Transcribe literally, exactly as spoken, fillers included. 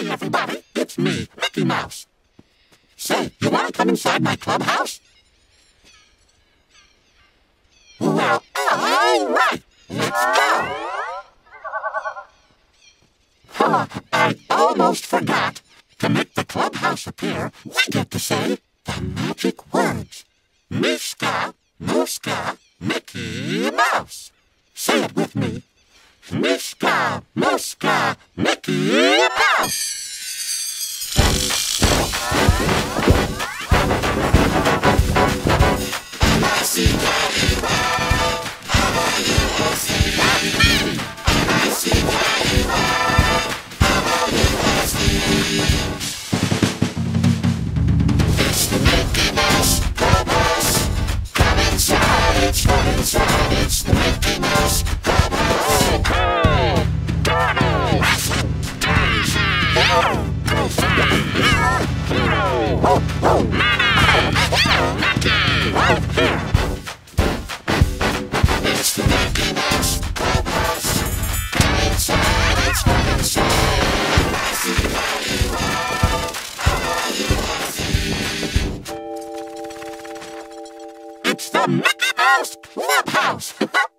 Hey everybody, it's me, Mickey Mouse. Say, you want to come inside my clubhouse? Well, all right, let's go. Huh, I almost forgot. To make the clubhouse appear, we get to say the magic words. Miska, Muska, Mickey Mouse. Say it with me. Miska, Muska, Mickey Mouse. It's the Mickey Mouse Clubhouse. Come inside, it's fun inside. It's the Mickey Mouse Clubhouse. Hey, Donald, Daisy, Goofy, Hero, Minnie, Mickey. It's the Mickey Mouse Clubhouse. Come inside, it's fun inside. I see how you are. How you are. It's the Mickey Mouse Clubhouse!